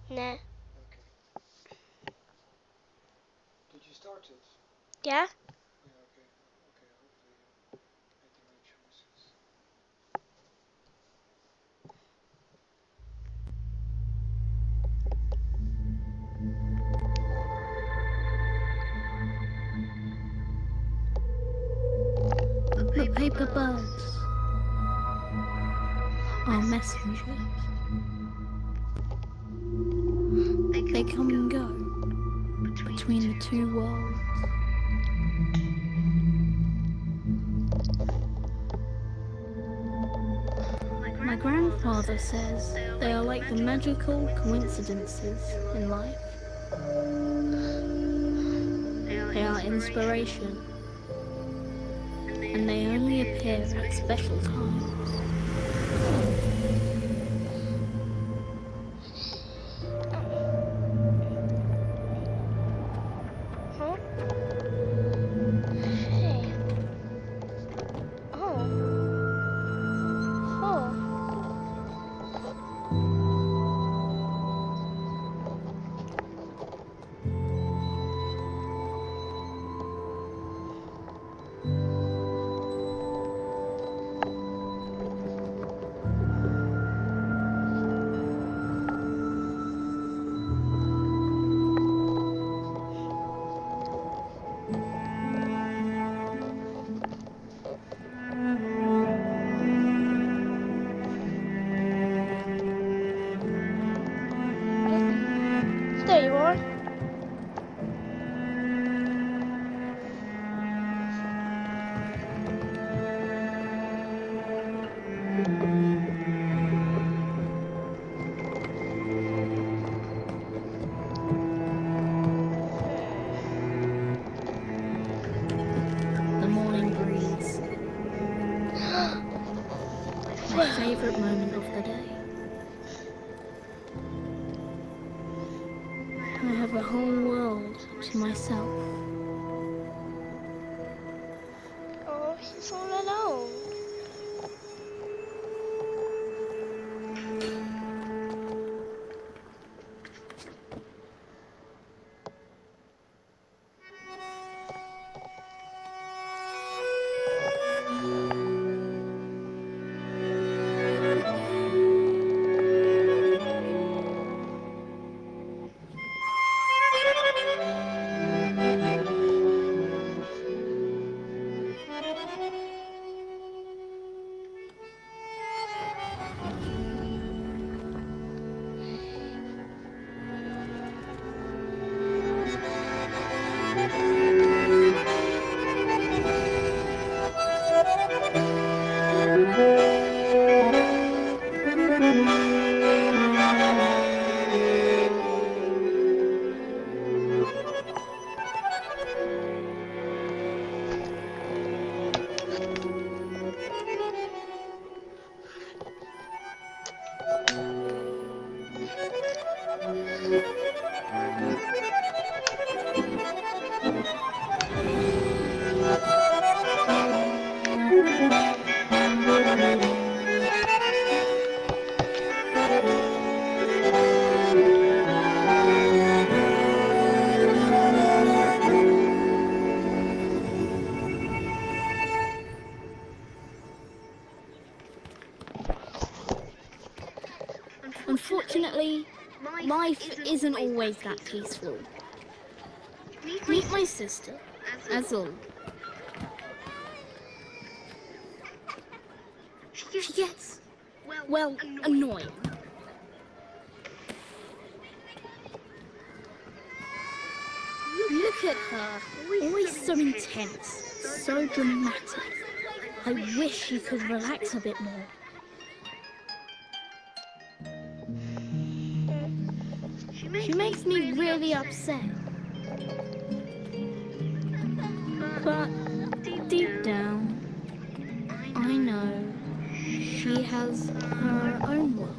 Nah. Okay. Did you start it? Yeah? Yeah, okay. Okay, hopefully you made the right choices. The paper birds are messengers. They come and go between the two worlds. My grandfather says they are like the magical coincidences in life. They are inspiration, and they only appear at special times. Huh? Hey. Oh. Oh. There you are. The morning breeze, my favorite moment of the day. I have a whole world to myself. Oh, he's all alone. Unfortunately, life isn't always that peaceful. Meet my sister, Azul. She gets, well, annoying. Look at her, always so intense, so dramatic. I wish she could relax a bit more. She makes me really upset. But deep down, I know she has her own world.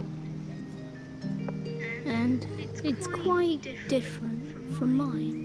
And it's quite different from mine.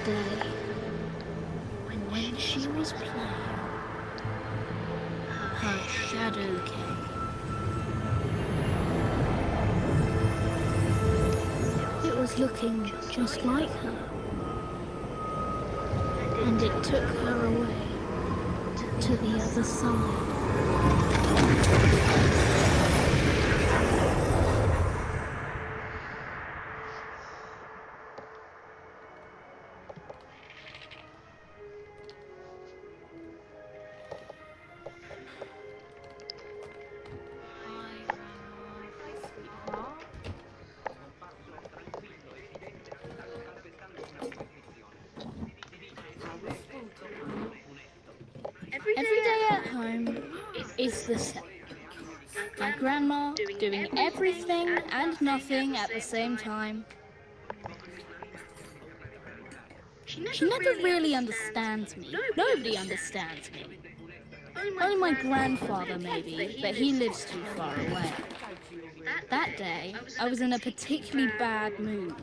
day, when she was playing, her shadow came. It was looking just like her, and it took her away to the other side. Every day at home is the same. My grandma doing everything and nothing at the same time. She never really understands me. Nobody understands me. Only my grandfather maybe, but he lives too far away. That day, I was in a particularly bad mood.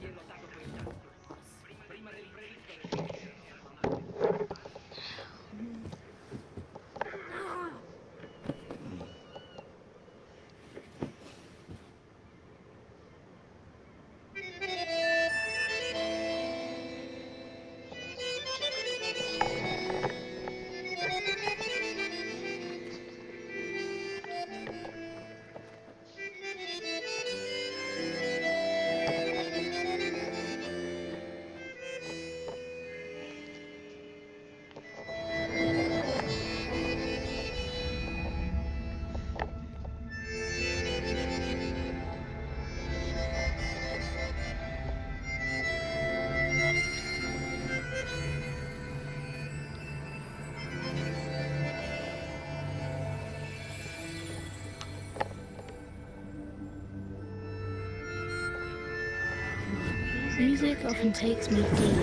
Music often takes me deep.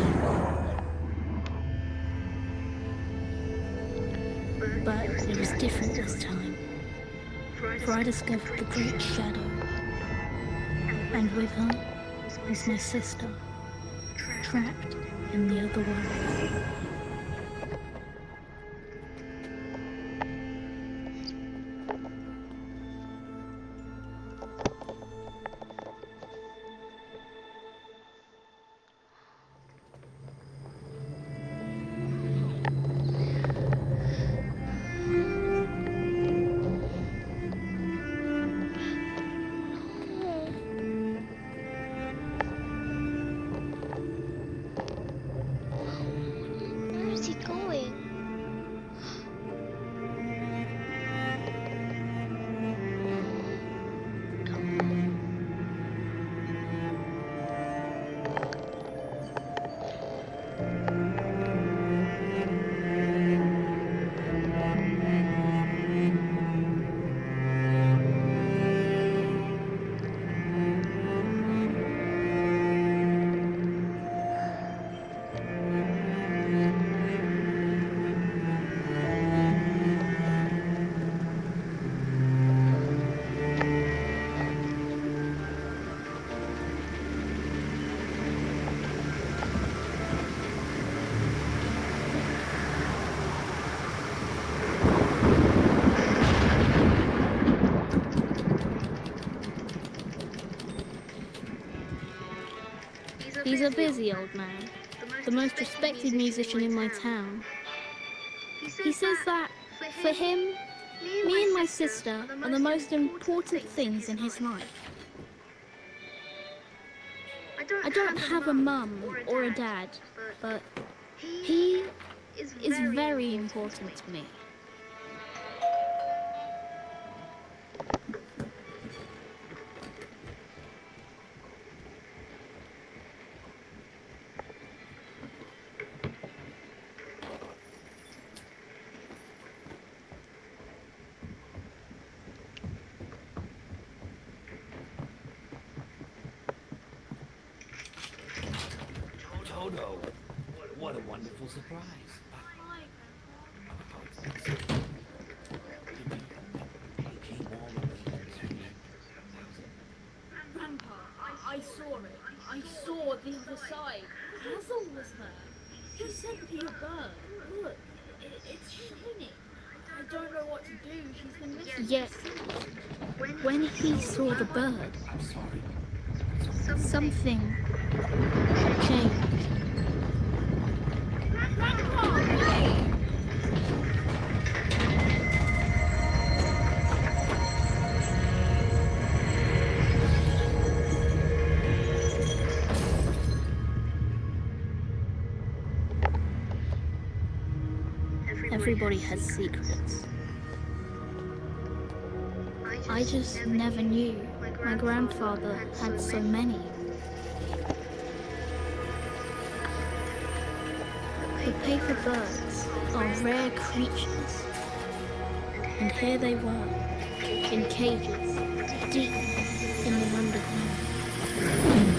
But it was different this time, for I discovered the great shadow, and with her was my sister, trapped in the other world. Where is he going? He's a busy old man, the most respected musician in my town. He says that, for him, me and my sister are the most important things in his life. I don't have a mum or a dad, but he is very important to me. Toto, what a wonderful surprise. Grandpa, I saw it. I saw the other side. Basil was there. He sent me a bird. Look, it's shining. I don't know what to do. She's been missing. Yet, when he saw the bird, I'm sorry. something changed. Grandpa, wait! Everybody has secrets. I just never knew my grandfather had so many. The paper birds are rare creatures. And here they were, in cages, deep in the underground.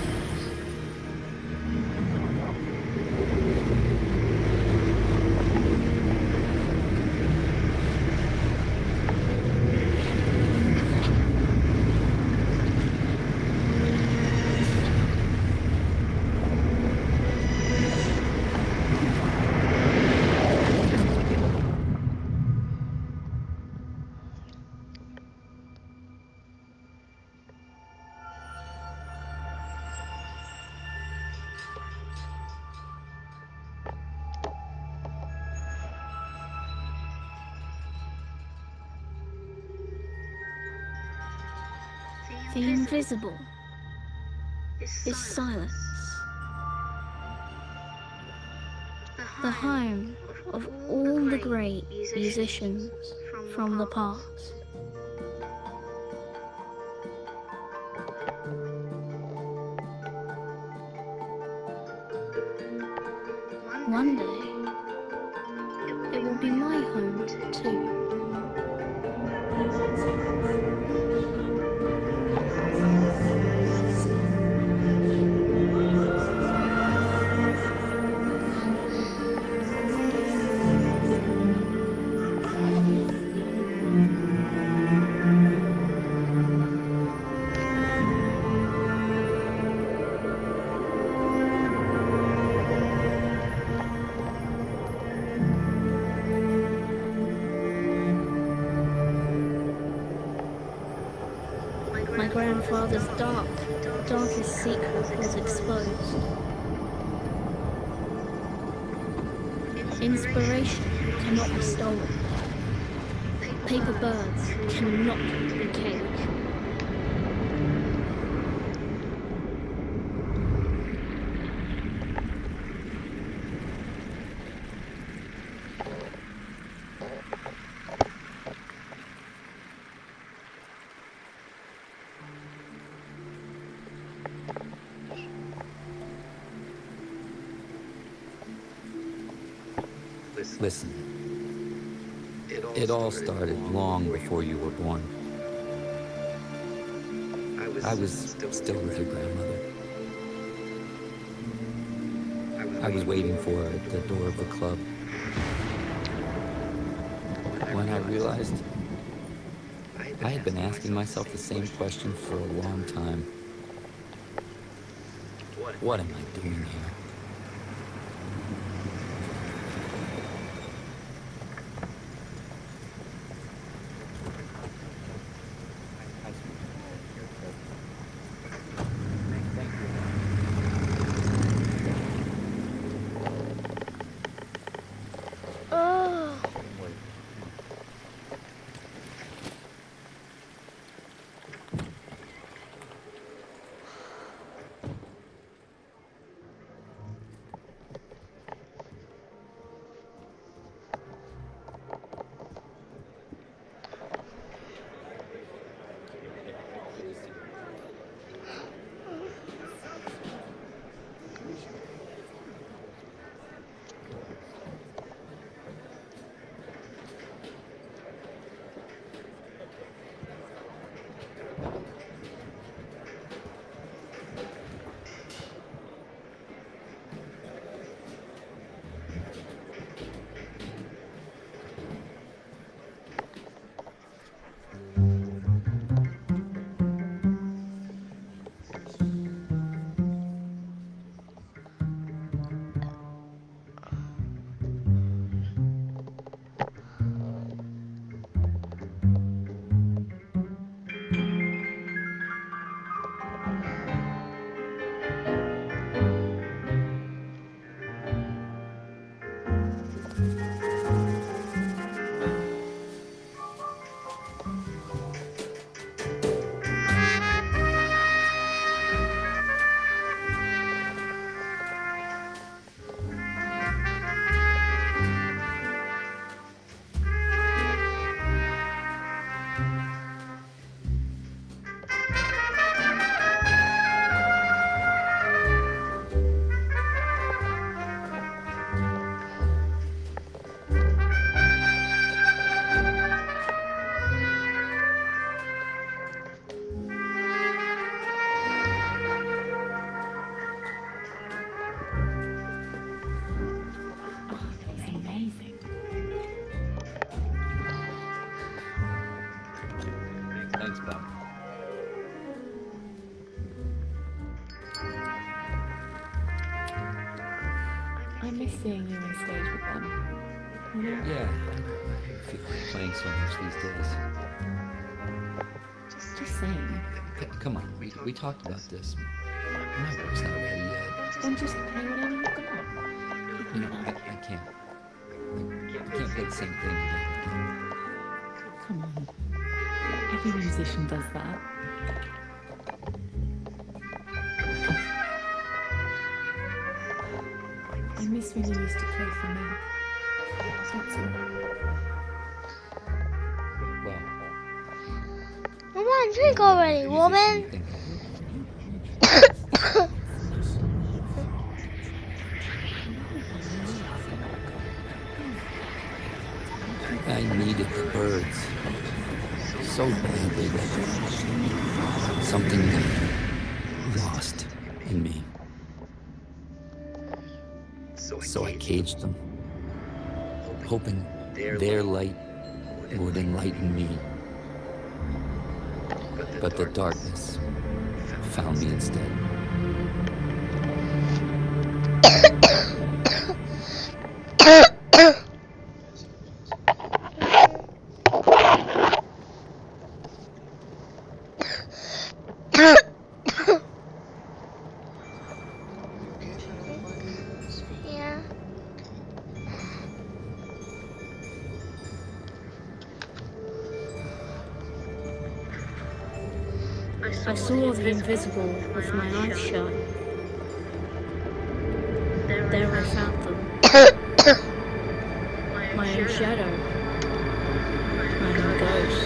The invisible is silence. The home of all the great musicians from the past. One day, it will be my home too. My grandfather's darkest secret was exposed. Inspiration cannot be stolen. Paper birds cannot be caged. Listen, it all started long before you were born. I was still with your grandmother. I was waiting for her at the door of the club. When I realized, I had been asking myself the same question for a long time. What am I doing here? seeing you on stage with them. You know? Yeah, I feel like playing so much these days. Just saying. Come on, we talked about this. My work's not ready yet. Then just play whatever you've got. You know, I can't. I can't play the same thing again. Come on. Every musician does that. I miss when you used to play for me. That's all. Well, Come on, drink already, woman. musician thing. I needed the birds so badly that something got lost in me. So I caged them, hoping their light would enlighten me. But the darkness found me instead. Yeah. I saw the invisible with my eyes shut. There I found them. My own shadow. My own ghost.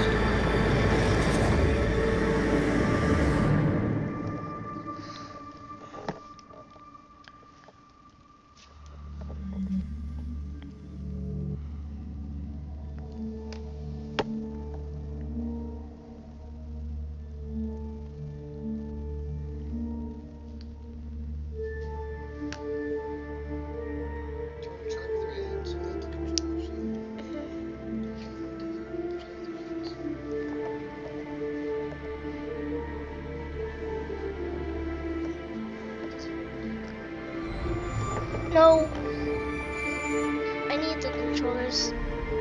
No. I need the controllers.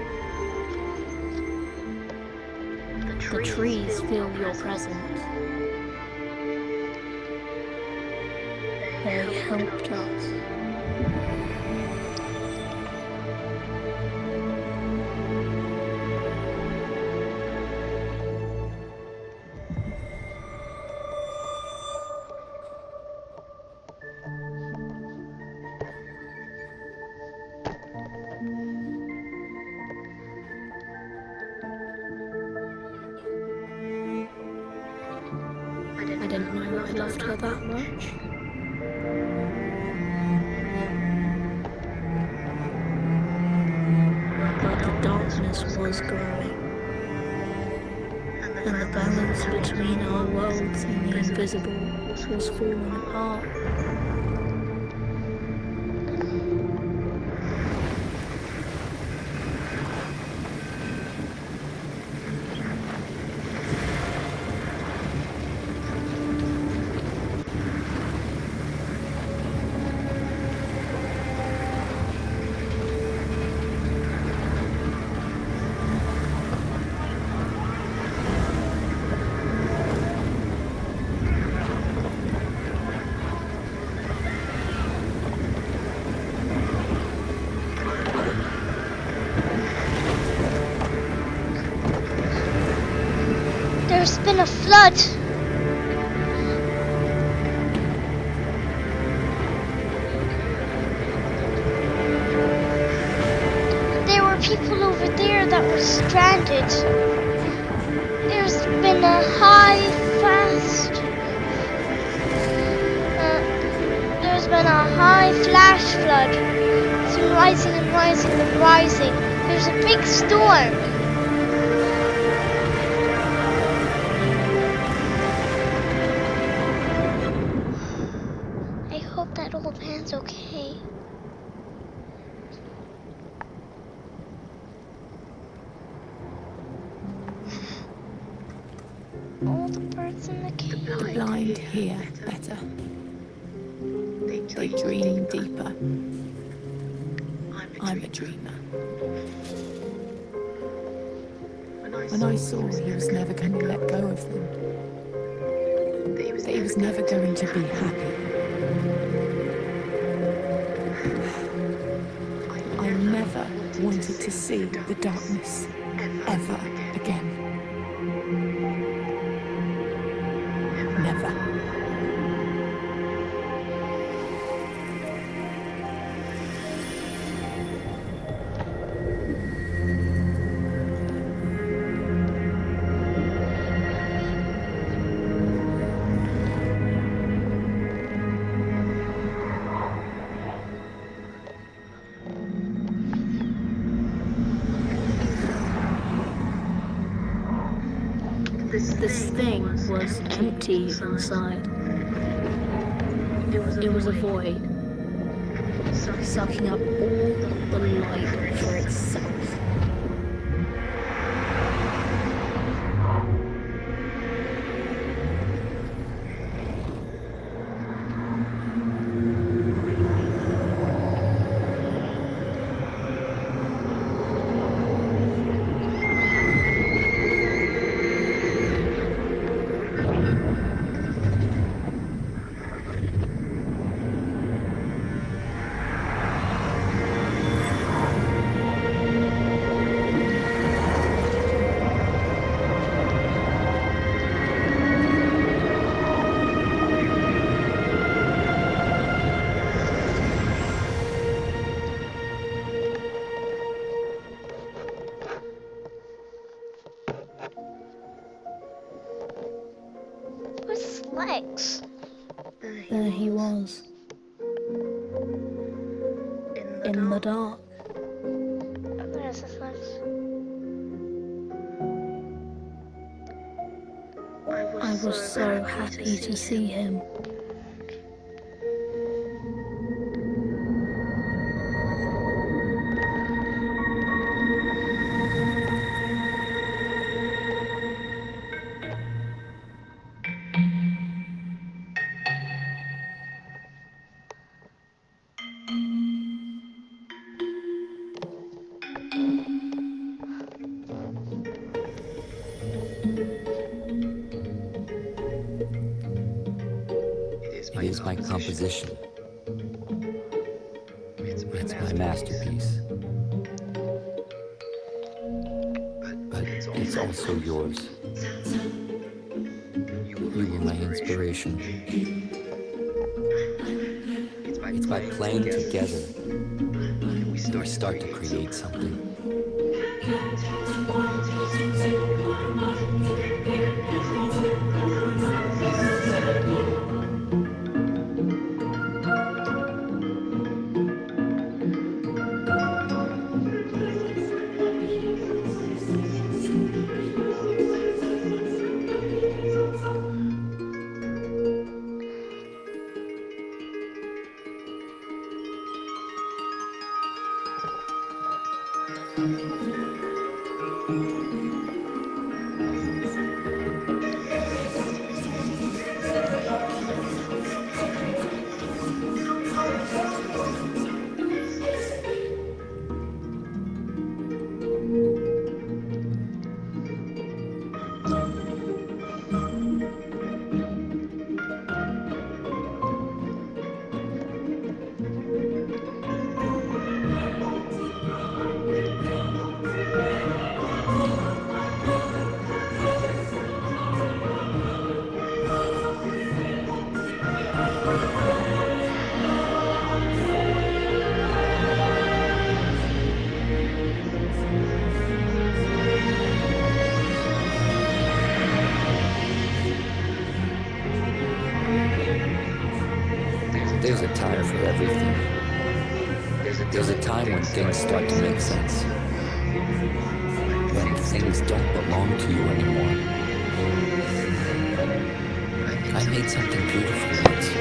The trees feel your presence. They helped us. I didn't know I loved her that much. But the darkness was growing. And the balance between our worlds and the invisible was falling apart. There's been a flood. There were people over there that were stranded. There's been a there's been a high flash flood. It's been rising and rising and rising. There's a big storm. I hope that old man's okay. All the birds in the cage. The blind hear better. They dream deeper. I'm a dreamer. When I saw he was never going to let go of them, that he was never going to be happy, I never wanted to see the darkness ever again. Never. This thing was empty inside. It was a void, sucking up all the light for itself. Legs. There he was, in the dark. Where's his legs? I was so happy to see him. It is my composition. It's my masterpiece. But it's also yours. You were my inspiration. It's by playing together that we start to create something. There's a time for everything. There's a time when things start to make sense. When things don't belong to you anymore. I made something beautiful once.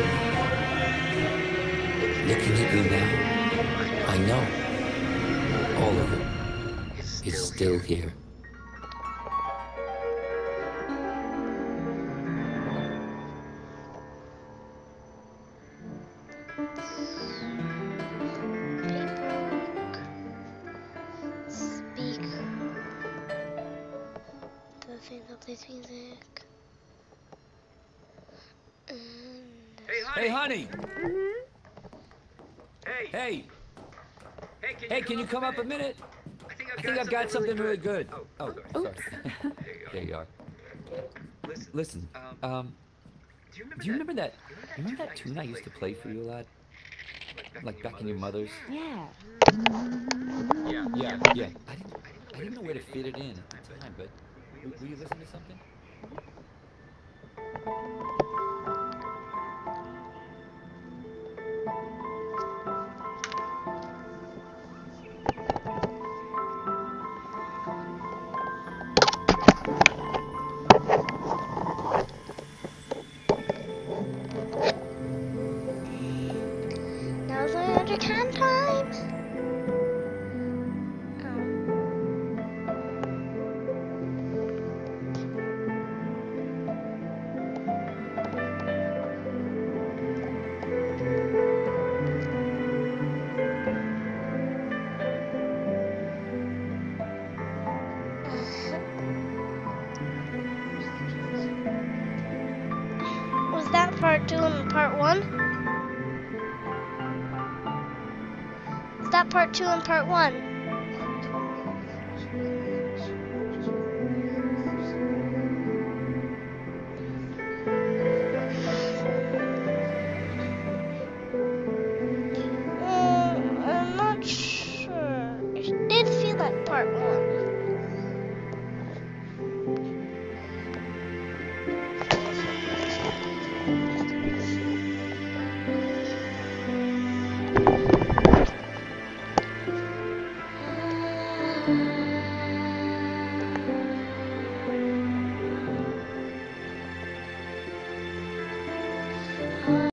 Looking at you now, I know all of it is still here. thing that plays music. Hey, honey! Hey! Hey, can you come up a minute? I think I've got something really good. Oh, sorry. There you are. Listen, do you remember that tune I used to play for you a lot? Like back in your mother's? Yeah. Yeah. I didn't know where to fit it in at the time, but will you listen to something? Now's the can time. Was that part 2 and part 1? Is that part 2 and part 1?